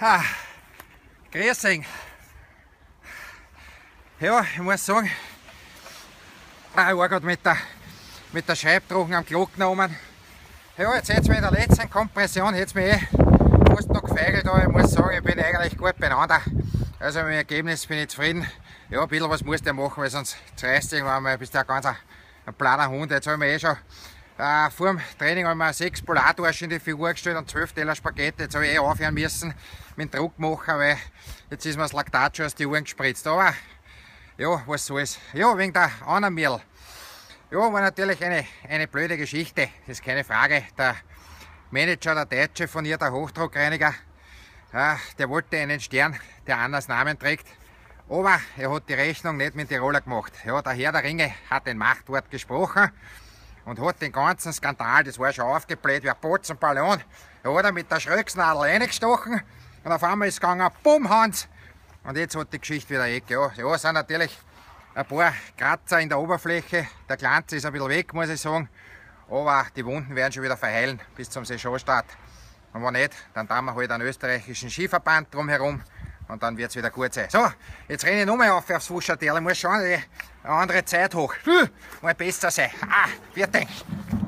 Ah, grüß euch. Ja, ich muss sagen, ich war gerade mit der Schreibdrucken am Glock genommen. Ja, jetzt hat es mir in der letzten Kompression mich fast noch gefeigelt, aber ich muss sagen, ich bin eigentlich gut beieinander. Also mit dem Ergebnis bin ich zufrieden. Ja, ein bisschen was musst du machen, weil sonst zerreißt irgendwann mal, bist du ein planer Hund. Jetzt habe ich mir schon vor dem Training habe 6 Polartorschen in die Figur gestellt und 12 Teller Spaghetti. Jetzt habe ich aufhören müssen mit dem Druck machen, weil jetzt ist mir das Laktat schon aus den Ohren gespritzt. Aber ja, was soll's. Ja, wegen der Anna-Mehl. Ja, war natürlich eine blöde Geschichte, das ist keine Frage. Der Manager, der Deutsche von ihr, der Hochdruckreiniger, der wollte einen Stern, der Annas Namen trägt. Aber er hat die Rechnung nicht mit Tiroler gemacht. Ja, der Herr der Ringe hat ein Machtwort gesprochen und hat den ganzen Skandal, das war schon aufgebläht wie ein Potzenballon, da hat er mit der Schröcksnadel reingestochen und auf einmal ist es gegangen, bumm, Hans. Und jetzt hat die Geschichte wieder Ecke. Ja, sind natürlich ein paar Kratzer in der Oberfläche, der Glanz ist ein bisschen weg, muss ich sagen, aber die Wunden werden schon wieder verheilen bis zum Saisonstart. Und wenn nicht, dann tun wir halt einen österreichischen Skiverband drumherum und dann wird es wieder gut sein. So, jetzt renne ich nochmal aufs Fuschertal, ich muss schon eine andere Zeit hoch. Mal besser sein. Vielen Dank.